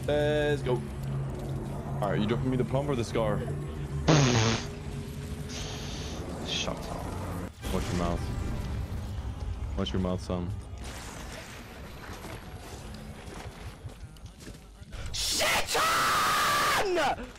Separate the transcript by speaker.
Speaker 1: Let's go. All right, you dropping me the pump or the scar?
Speaker 2: Shut up.
Speaker 1: Watch your mouth. Watch your mouth, son.
Speaker 3: Shit on!